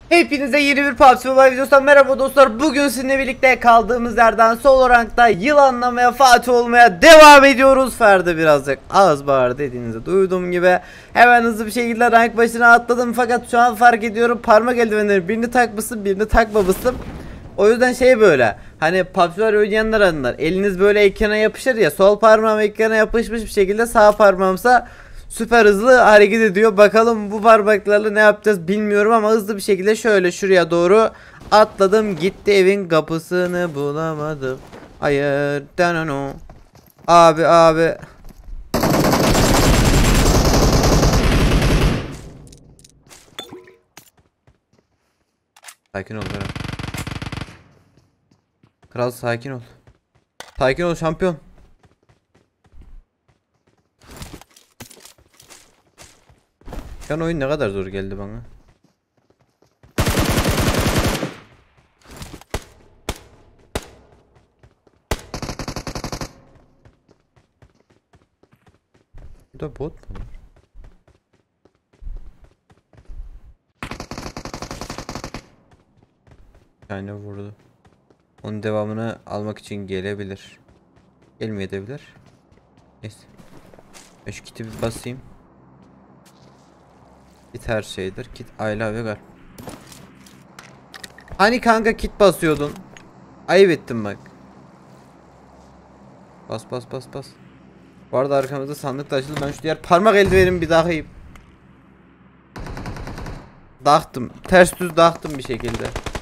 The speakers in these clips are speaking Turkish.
Hepinize yeni bir PUBG Mobile videosundan merhaba dostlar. Bugün sizinle birlikte kaldığımız yerden solo rankta yılanlamaya, Fatih olmaya devam ediyoruz. Ferdi birazcık ağız bağır dediğinizi duyduğum gibi hemen hızlı bir şekilde rank başına atladım. Fakat şu an fark ediyorum, parmak eldivenleri birini takmışsın, birini takmamışsın. O yüzden böyle, hani PUBG oynayanlar anlar, eliniz böyle ekrana yapışır ya, sol parmağım ekrana yapışmış bir şekilde, sağ parmağımsa süper hızlı hareket ediyor. Bakalım bu parmaklarla ne yapacağız bilmiyorum ama hızlı bir şekilde şöyle şuraya doğru atladım. Gitti, evin kapısını bulamadım. Hayır. Danano. Abi. Sakin ol kral. Kral sakin ol. Sakin ol şampiyon. Şu an oyun ne kadar zor geldi bana. Bu da bot mu? Yani vurdu. Onun devamını almak için gelebilir. Gelmeyebilir. Neyse. Şu kiti bir basayım. Kit her şeydir. Kit I love you. Hani kanka kit basıyordun. Ayıp ettim bak. Bas. Bu arada arkamızda sandık da açıldı. Ben şu diğer parmak eldivenimi bir takayım. Daktım. Ters düz daktım bir şekilde.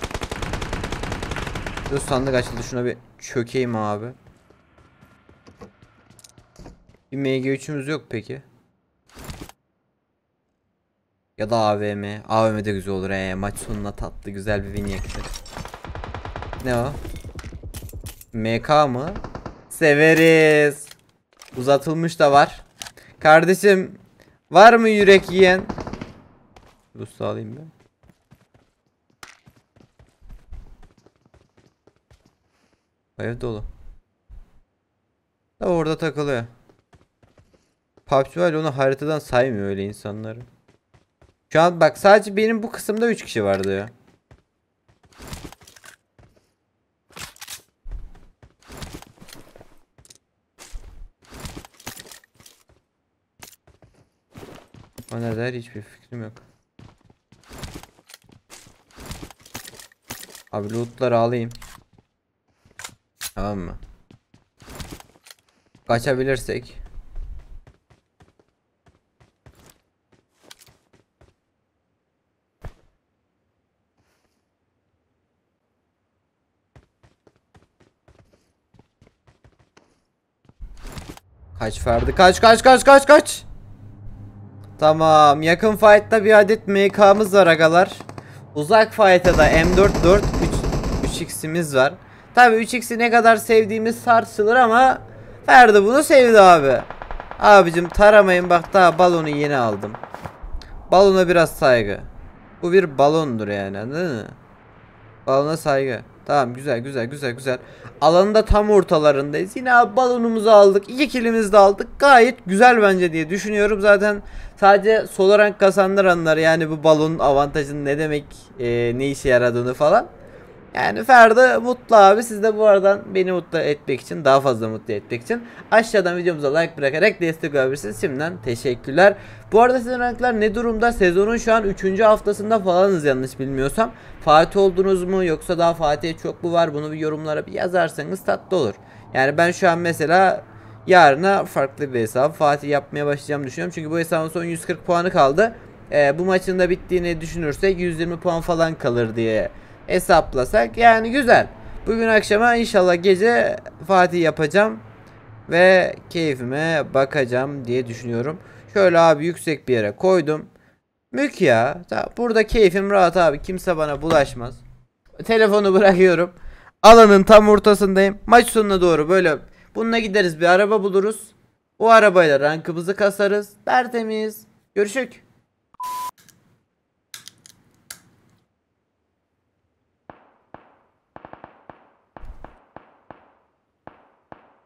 Şu sandık açıldı. Şuna bir çökeyim abi. Bir MG3'ümüz yok peki. Ya da AVM. AVM de güzel olur. Maç sonuna tatlı güzel bir win yakışır. Ne o? MK mı? Severiz. Uzatılmış da var. Kardeşim, var mı yürek yiyen? Rus alayım ben. Ev dolu. Da orada takılıyor. PUBG var, onu haritadan saymıyor öyle insanları. Şu an bak, sadece benim bu kısımda 3 kişi vardı ya. O ne der, hiçbir fikrim yok. Abi lootları alayım. Tamam mı? Kaçabilirsek. Kaç Ferdi, kaç. Tamam, yakın fight'ta bir adet MK'mız var agalar. Uzak fight'ta da M4 3x'imiz var. Tabi 3x'i ne kadar sevdiğimiz tartışılır ama Ferdi bunu sevdi abi. Abicim taramayın, bak daha balonu yeni aldım. Balona biraz saygı. Bu bir balondur yani, anladın mı? Balona saygı. Tamam, güzel. Alanın da tam ortalarındayız. Yine abi balonumuzu aldık. 2 kilimizi de aldık. Gayet güzel bence diye düşünüyorum. Zaten sadece solo rank kazandıranlar, yani bu balonun avantajının ne demek, ne işe yaradığını falan. Yani Ferdi mutlu abi. Siz de bu aradan beni mutlu etmek için, daha fazla mutlu etmek için aşağıdan videomuza like bırakarak destek olabilirsiniz. Şimdiden teşekkürler. Bu arada sizin ranklar ne durumda? Sezonun şu an 3. haftasında falanız yanlış bilmiyorsam. Fatih oldunuz mu, yoksa daha Fatih'e çok mu var? Bunu bir yorumlara bir yazarsanız tatlı olur. Yani ben şu an mesela yarına farklı bir hesap Fatih yapmaya başlayacağım düşünüyorum. Çünkü bu hesabın son 140 puanı kaldı. Bu maçın da bittiğini düşünürsek 120 puan falan kalır diye hesaplasak yani güzel. Bugün akşama inşallah gece Fatih yapacağım ve keyfime bakacağım diye düşünüyorum. Şöyle abi yüksek bir yere koydum. Mük ya. Burada keyfim rahat abi. Kimse bana bulaşmaz. Telefonu bırakıyorum. Alanın tam ortasındayım. Maç sonuna doğru böyle bununla gideriz, bir araba buluruz. O arabayla rankımızı kasarız. Tertemiz. Görüşük.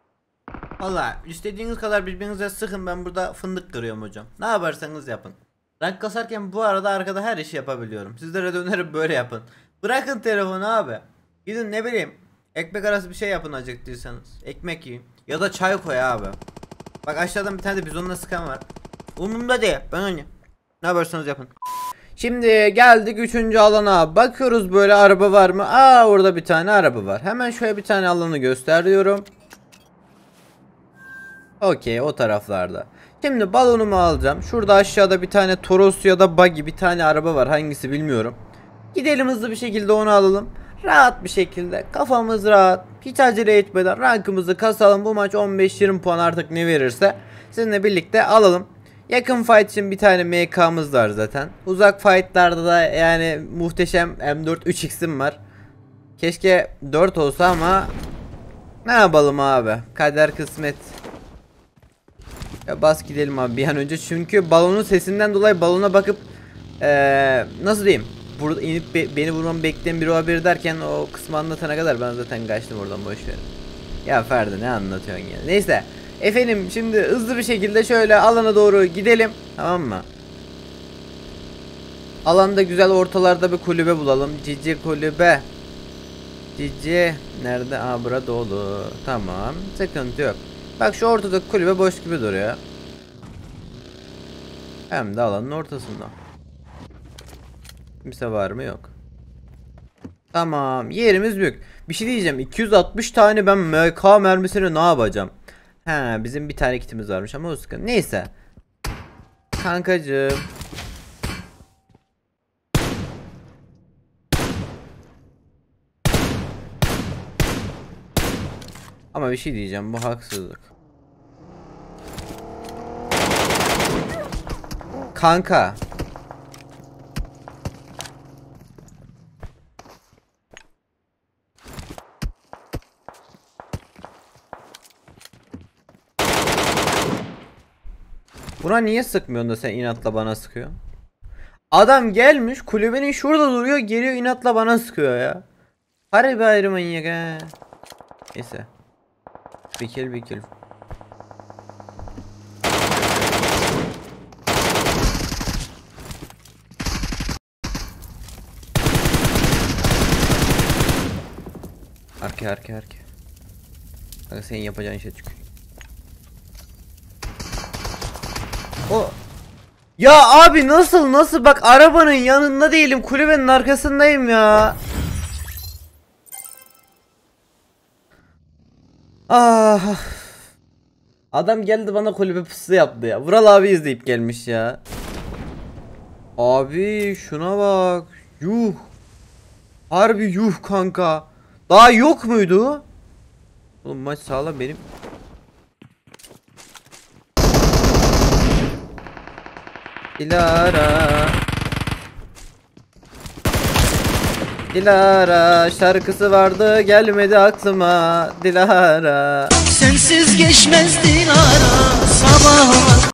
Valla istediğiniz kadar birbirinize sıkın, ben burada fındık kırıyorum hocam. Ne yaparsanız yapın. Rank kasarken bu arada arkada her işi yapabiliyorum. Sizlere de önerim böyle yapın. Bırakın telefonu abi. Gidin ne bileyim. Ekmek arası bir şey yapın acıktıysanız. Ekmek yiyin. Ya da çay koy abi. Bak aşağıdan bir tane de bizonla sıkan var. Umurumda değil. Ben onu. Ne yaparsanız yapın. Şimdi geldik 3. alana. Bakıyoruz böyle araba var mı? Aa, orada bir tane araba var. Hemen şöyle bir tane alanı gösteriyorum. Okey, o taraflarda. Şimdi balonumu alacağım. Şurada aşağıda bir tane Toros ya da Buggy, bir tane araba var. Hangisi bilmiyorum. Gidelim hızlı bir şekilde onu alalım. Rahat bir şekilde. Kafamız rahat. Hiç acele etmeden rankımızı kasalım. Bu maç 15-20 puan artık ne verirse. Sizinle birlikte alalım. Yakın fight için bir tane MK'mız var zaten. Uzak fightlarda da yani muhteşem M4 3x'im var. Keşke 4 olsa ama ne yapalım abi. Kader kısmet. Ya bas gidelim abi bir an önce, çünkü balonun sesinden dolayı balona bakıp nasıl diyeyim, burada inip beni vurmamı bekleyen biri olabilir derken o kısmı anlatana kadar ben zaten kaçtım oradan, boşver. Ya Ferdi ne anlatıyorsun ya. Neyse efendim, şimdi hızlı bir şekilde şöyle alana doğru gidelim, tamam mı? Alanda güzel ortalarda bir kulübe bulalım. Cici kulübe. Cici nerede? Aa, burada dolu. Tamam, sıkıntı yok. Bak şu ortadaki kulübe boş gibi duruyor. Hem de alanın ortasında. Kimse var mı? Yok. Tamam, yerimiz büyük. Bir şey diyeceğim, 260 tane ben MK mermisini ne yapacağım? He, bizim bir tane kitimiz varmış ama o sıkıntı. Neyse. Kankacığım. Ama bir şey diyeceğim, bu haksızlık. Kanka. Buna niye sıkmıyorsun da sen inatla bana sıkıyor? Adam gelmiş kulübenin şurada duruyor, geliyor inatla bana sıkıyor ya. Harbi ayrı manyak he. Neyse. Bir kill. Arka. Kanka senin yapacağın işe çık. O. Ya abi nasıl bak, arabanın yanında değilim, kulübenin arkasındayım ya. Ah. Adam geldi bana kulübe pusu yaptı ya. Vural abi izleyip gelmiş ya. Abi şuna bak. Yuh. Harbi yuh kanka. Daha yok muydu? Oğlum maç sağlam benim. Dilara şarkısı vardı, gelmedi aklıma Dilara. Sensiz geçmez Dilara sabah.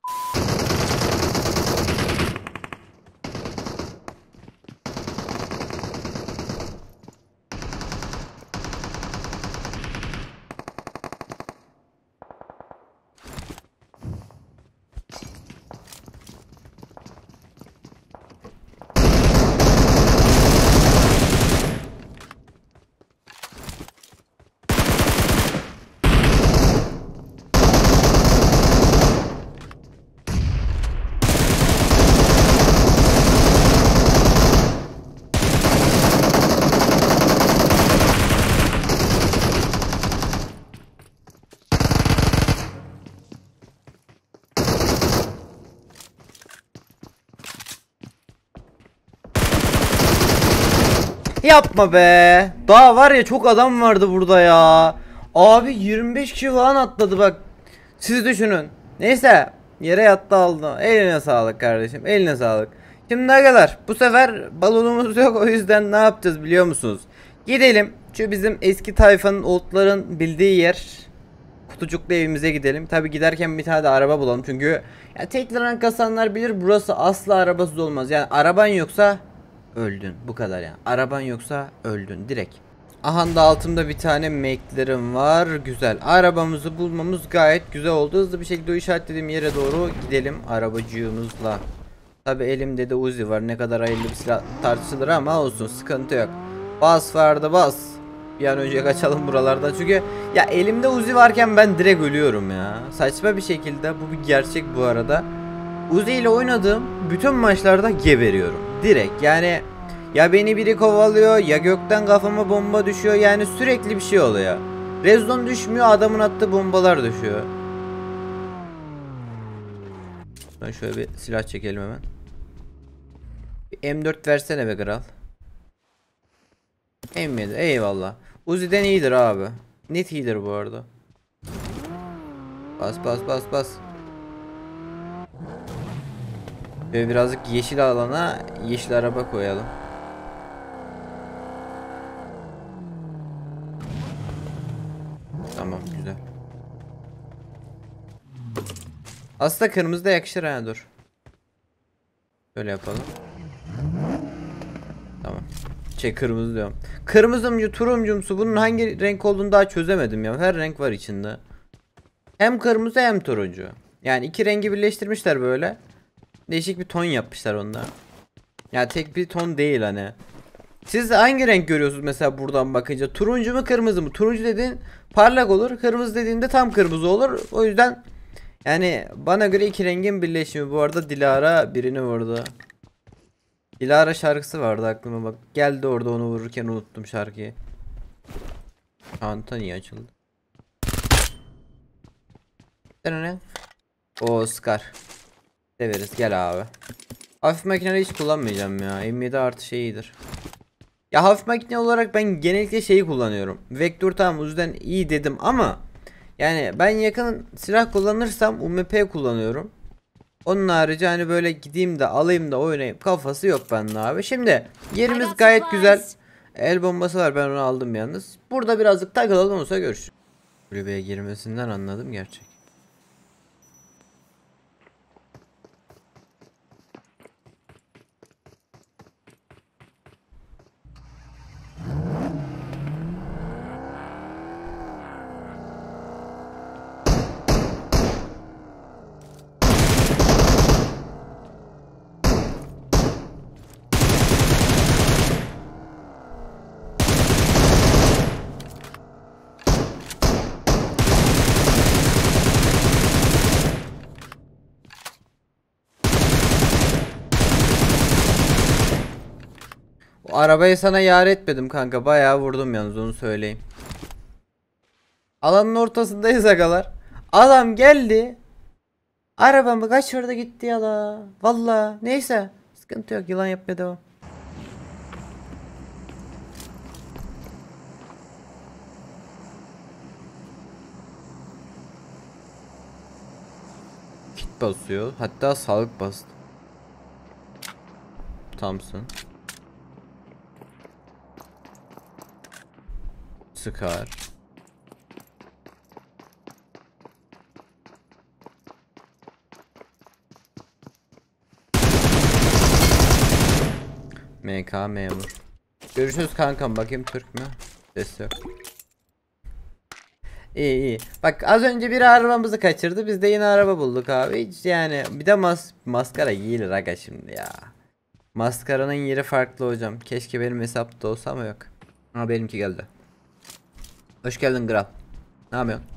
Yapma be. Daha var ya, çok adam vardı burada ya. Abi 25 kişi falan atladı bak. Siz düşünün. Neyse. Yere yattı aldı. Eline sağlık kardeşim. Eline sağlık. Şimdi ne kadar? Bu sefer balonumuz yok. O yüzden ne yapacağız biliyor musunuz? Gidelim. Şu bizim eski tayfanın otların bildiği yer. Kutucuklu evimize gidelim. Tabi giderken bir tane de araba bulalım. Çünkü ya tekrar rank kasanlar bilir, burası asla arabasız olmaz. Yani araban yoksa öldün, bu kadar ya. Araban yoksa öldün direkt. Aha da altımda bir tane McLaren var. Güzel. Arabamızı bulmamız gayet güzel oldu. Hızlı bir şekilde o işaretlediğim yere doğru gidelim arabacığımızla. Tabi elimde de Uzi var. Ne kadar hayırlı bir silah tartışılır ama olsun, sıkıntı yok. Bas Ferdi bas. Bir an önce kaçalım buralardan. Çünkü ya elimde Uzi varken ben direkt ölüyorum ya. Saçma bir şekilde, bu bir gerçek bu arada. Uzi ile oynadığım bütün maçlarda geberiyorum. Direkt yani, ya beni biri kovalıyor ya gökten kafama bomba düşüyor, yani sürekli bir şey oluyor. Rezon düşmüyor, adamın attığı bombalar düşüyor. Ben şöyle bir silah çekelim hemen. Bir M4 versene be kral. M7 eyvallah. Uzi'den iyidir abi. Net iyidir bu arada. Bas bas bas bas. Böyle birazcık yeşil alana yeşil araba koyalım. Tamam, güzel. Aslında kırmızı da yakışır ha, dur. Böyle yapalım. Tamam. Kırmızı diyorum. Kırmızımcı, turuncumsu, bunun hangi renk olduğunu daha çözemedim ya. Her renk var içinde. Hem kırmızı hem turuncu. Yani iki rengi birleştirmişler böyle. Değişik bir ton yapmışlar onda. Ya tek bir ton değil hani. Siz hangi renk görüyorsunuz mesela buradan bakınca? Turuncu mu kırmızı mı? Turuncu dediğin parlak olur. Kırmızı dediğinde tam kırmızı olur. O yüzden yani bana göre iki rengin birleşimi. Bu arada Dilara birini vurdu. Dilara şarkısı vardı aklıma bak. Geldi orada, onu vururken unuttum şarkıyı. Çanta niye açıldı? Ne? O Scar. Severiz, gel abi. Hafif makineleri hiç kullanmayacağım ya. M7 artı şey iyidir. Ya hafif makine olarak ben genellikle şeyi kullanıyorum. Vektör tamam, o yüzden iyi dedim ama yani ben yakın silah kullanırsam UMP kullanıyorum. Onun harici hani böyle gideyim de alayım da oynayayım kafası yok bende abi. Şimdi yerimiz gayet güzel. El bombası var, ben onu aldım yalnız. Burada birazcık takılalım, olsa görüşürüz. Kulübeye girmesinden anladım gerçek. O arabayı sana yar etmedim kanka. Bayağı vurdum yalnız, onu söyleyeyim. Alanın ortasındayız agalar. Adam geldi. Arabamı kaçırdı gitti ya la. Valla. Neyse. Sıkıntı yok. Yılan yapmaya devam. Kit basıyor. Hatta sağlık bastı. Thompson. Scar. MK memur. Görüşürüz kankam, bakayım Türk mü? Ses yok. İyi iyi. Bak az önce biri arabamızı kaçırdı, biz de yine araba bulduk abi. Hiç yani bir de maskara giyilir aga şimdi ya. Maskaranın yeri farklı hocam. Keşke benim hesapta olsa ama yok. Ha, benimki geldi. Hoş geldin kral. Ne yapıyorsun?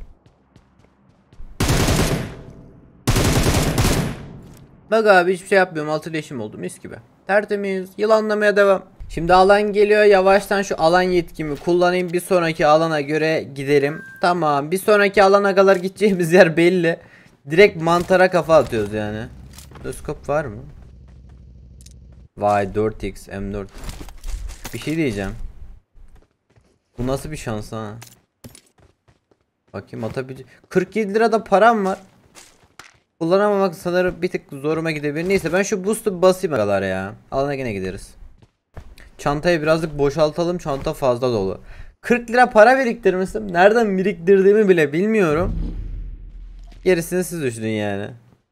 Bak abi hiçbir şey yapmıyorum. 6 leşim oldu mis gibi. Tertemiz. Yılanlamaya devam. Şimdi alan geliyor. Yavaştan şu alan yetkimi kullanayım. Bir sonraki alana göre giderim. Tamam. Bir sonraki alana kadar gideceğimiz yer belli. Direkt mantara kafa atıyoruz yani. Scope var mı? Vay 4x M4. Bir şey diyeceğim. Bu nasıl bir şans ha? Bakayım atabileceğim. 47 lirada param var. Kullanamamak sanırım bir tık zoruma gidebilir. Neyse ben şu boost'u basayım kadar ya. Alana yine gideriz. Çantayı birazcık boşaltalım. Çanta fazla dolu. 40 lira para biriktirmişim. Nereden biriktirdiğimi bile bilmiyorum. Gerisini siz düşünün yani.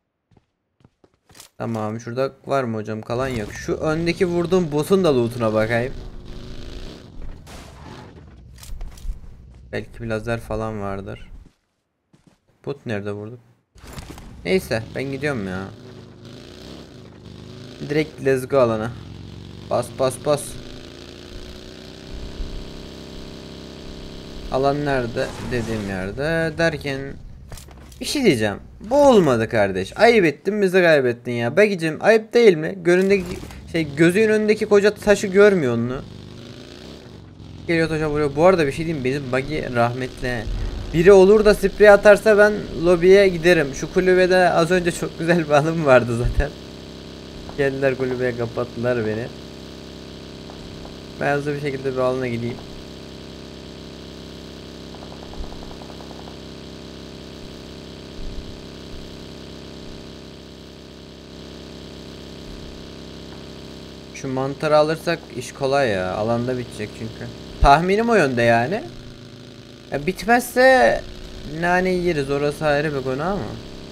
Tamam, şurada var mı hocam? Kalan yok. Şu öndeki vurduğum boss'un da loot'una bakayım. Belki bir lazer falan vardır. Bot nerede vurduk? Neyse ben gidiyorum ya. Direkt let's go alana. Bas bas bas. Alan nerede? Dediğim yerde derken bir şey diyeceğim. Bu olmadı kardeş. Ayıp ettin, bizi kaybettin ya. Bagicim ayıp değil mi? Gönlündeki gözünün önündeki koca taşı görmüyor onu. Geliyor taşa vuruyor. Bu arada bir şey diyeyim, bizim buggy rahmetli. Biri olur da sprey atarsa ben lobiye giderim. Şu kulübede az önce çok güzel bir anım vardı zaten. Geldiler kulübeye, kapattılar beni. Ben hızlı bir şekilde bir alana gideyim. Şu mantarı alırsak iş kolay ya. Alanda bitecek çünkü. Tahminim o yönde yani. Ya bitmezse nane yeriz, orası ayrı bir konu ama.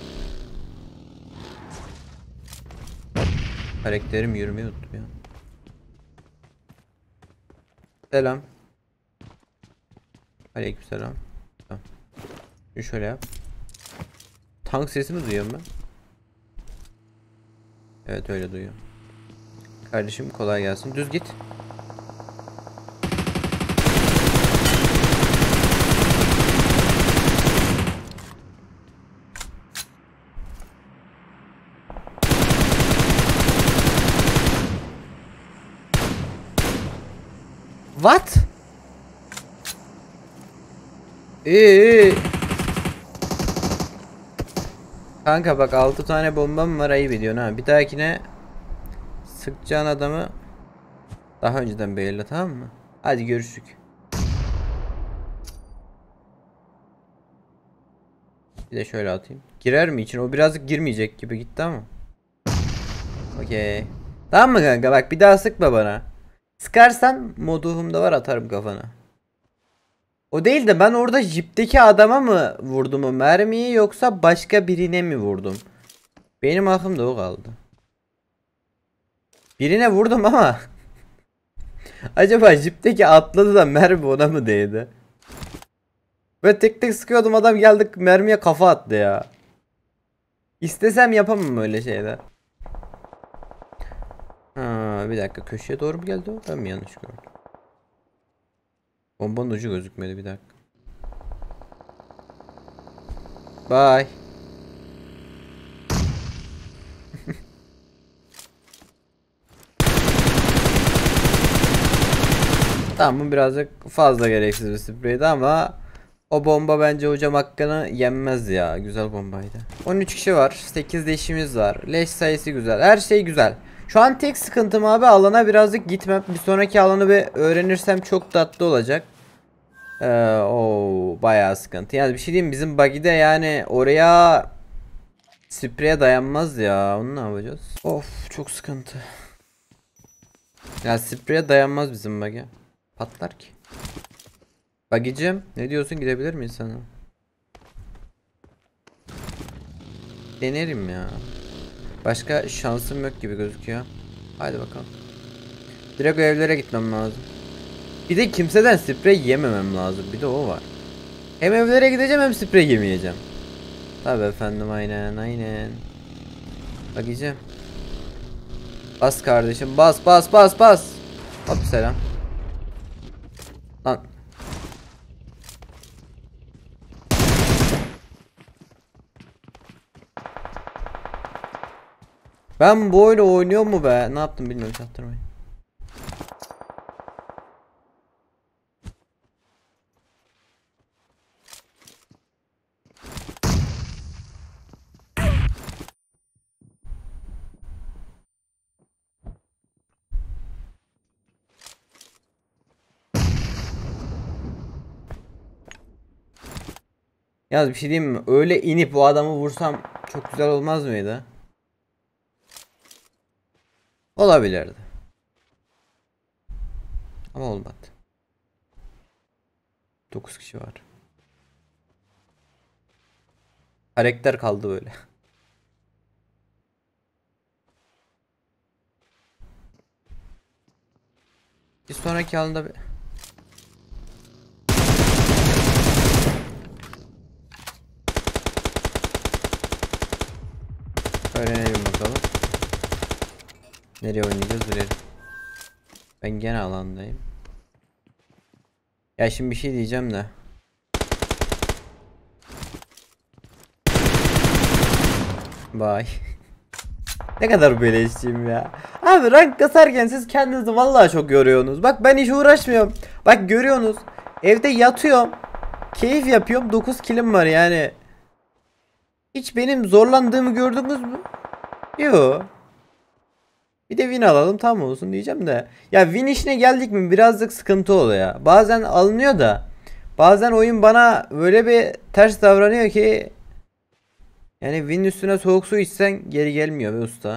Karakterim yürümeyi unuttum ya. Selam. Aleykümselam. Tamam. Şöyle yap. Tank sesini duyuyorum ben. Evet öyle duyuyorum. Kardeşim kolay gelsin. Düz git. What? İyi. Kanka bak 6 tane bombam var, ayıp ediyorsun ha. Bir dahakine sıkacağın adamı daha önceden belirle, tamam mı? Hadi görüşürüz. Bir de şöyle atayım. Girer mi için? O birazcık girmeyecek gibi gitti ama. Okey. Tamam mı kanka? Bak bir daha sıkma bana. Sıkarsan moduhumda var, atarım kafana. O değil de ben orada jipteki adama mı vurdum o mermiyi, yoksa başka birine mi vurdum? Benim aklımda o kaldı. Birine vurdum ama acaba jipteki atladı da mermi ona mı değdi? Böyle tek tek sıkıyordum, adam geldi mermiye kafa attı ya. İstesem yapamam öyle şeyler. Ha, bir dakika, köşeye doğru mu geldi o? Ben mi yanlış gördüm? Bombanın ucu gözükmedi, bir dakika. Bye. Tamam, bu birazcık fazla gereksiz bir spreydi ama o bomba bence hocam hakkını yenmez ya. Güzel bombaydı. 13 kişi var. 8 de işimiz var. Leş sayısı güzel. Her şey güzel. Şu an tek sıkıntım abi alana birazcık gitmem. Bir sonraki alanı bir öğrenirsem çok tatlı olacak. O bayağı sıkıntı. Yani bir şey diyeyim, bizim buggy'de yani oraya spreye dayanmaz ya. Onu ne yapacağız? Of çok sıkıntı. Ya spreye dayanmaz bizim buggy. Patlar ki. Bagicim ne diyorsun, gidebilir miyiz sana? Denerim ya. Başka şansım yok gibi gözüküyor. Haydi bakalım. Direkt evlere gitmem lazım. Bir de kimseden sprey yememem lazım. Bir de o var. Hem evlere gideceğim hem sprey yemeyeceğim. Tabi efendim, aynen aynen. Bagicim. Bas kardeşim, bas bas bas bas. Hop selam. Lan. Ben bu oyunu oynuyor mu be? Ne yaptım bilmiyorum, çaktırmayın. Yalnız bir şey diyeyim mi? Öyle inip bu adamı vursam çok güzel olmaz mıydı? Olabilirdi. Ama olmadı. 9 kişi var. Karakter kaldı böyle. Bir sonraki alanda bir... Öğrenelim bakalım. Nereye oynayacağız buraya? Ben gene alandayım. Ya şimdi bir şey diyeceğim de. Bye. Ne kadar beleşçiyim ya. Abi rank kasarken siz kendinizi vallahi çok yoruyorsunuz. Bak ben hiç uğraşmıyorum. Bak görüyorsunuz. Evde yatıyorum. Keyif yapıyorum. 9 kilim var yani. Hiç benim zorlandığımı gördünüz mü? Yo. Bir de win alalım tam olsun diyeceğim de. Ya win işine geldik mi birazcık sıkıntı oluyor ya. Bazen alınıyor da. Bazen oyun bana böyle bir ters davranıyor ki. Yani win üstüne soğuk su içsen geri gelmiyor be usta.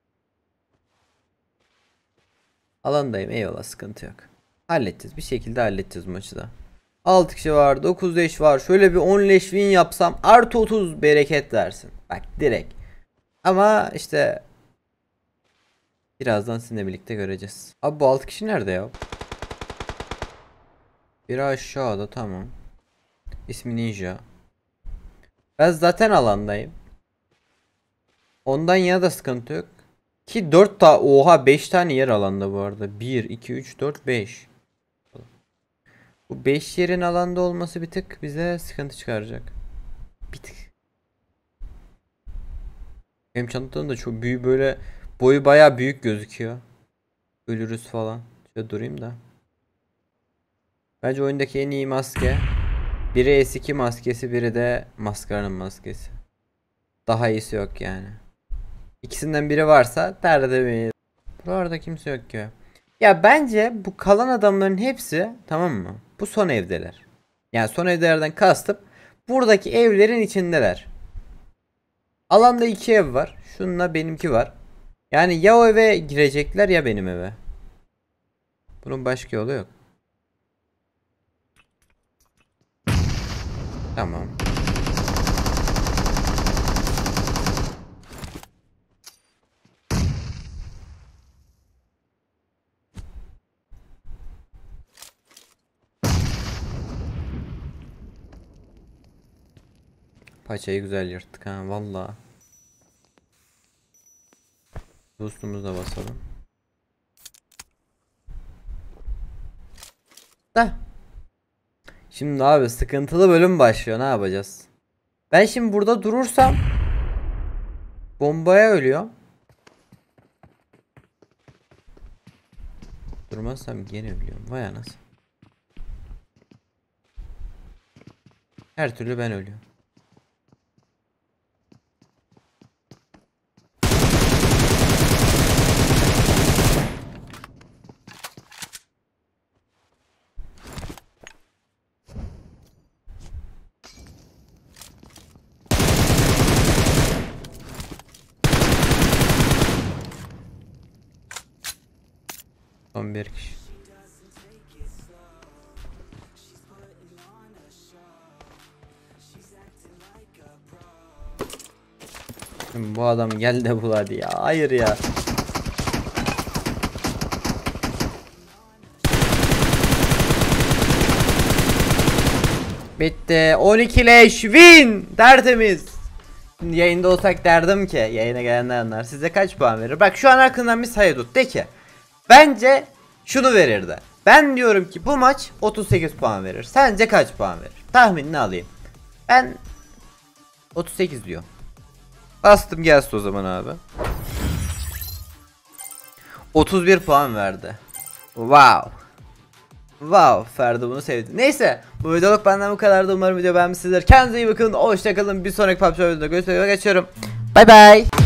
Alandayım eyvallah sıkıntı yok. Halledeceğiz bir şekilde halledeceğiz maçı da. 6 kişi var 9 leş var. Şöyle bir 10 leş win yapsam artı 30 bereket versin. Bak direkt. Ama işte birazdan sizinle birlikte göreceğiz. Abi bu 6 kişi nerede ya? Biri aşağıda tamam. İsmi Ninja. Ben zaten alandayım. Ondan yana da sıkıntı yok. Ki 4 ta oha 5 tane yer alanda bu arada. 1 2 3 4 5. Bu 5 yerin alanda olması bir tık bize sıkıntı çıkaracak. Bir tık. Benim çantam da çok büyük böyle boyu bayağı büyük gözüküyor. Ölürüz falan. Şöyle durayım da. Bence oyundaki en iyi maske. Biri S2 maskesi, biri de maskaranın maskesi. Daha iyisi yok yani. İkisinden biri varsa terdemeyiz. Buralarda kimse yok ki. Ya bence bu kalan adamların hepsi tamam mı? Bu son evdeler. Yani son evlerden kastım buradaki evlerin içindeler. Alanda 2 ev var. Şununla benimki var. Yani ya o eve girecekler ya benim eve. Bunun başka yolu yok. Tamam. Paçayı güzel yırttık ha vallahi. Boost'umuzu da basalım. Da. Şimdi abi sıkıntılı bölüm başlıyor. Ne yapacağız? Ben şimdi burada durursam bombaya ölüyor. Durmazsam gene ölüyorum. Vay anasını. Her türlü ben ölüyorum. Son bir kişi. Şimdi bu adam gel de bul hadi ya. Hayır ya. Bitti. 12 leş win. Tertemiz. Şimdi yayında olsak derdim ki yayına gelenler size kaç puan verir? Bak şu an aklından bir sayı tut. De ki bence şunu verirdi. Ben diyorum ki bu maç 38 puan verir. Sence kaç puan verir? Tahminini alayım. Ben 38 diyor. Bastım gelsin o zaman abi. 31 puan verdi. Wow. Wow, Ferdi bunu sevdi. Neyse, bu videoluk benden bu kadardı. Umarım video beğenmişsinizdir. Kendinize iyi bakın. Hoşçakalın. Bir sonraki PUBG videoda görüşmek üzere. Geçiyorum. Bay bay.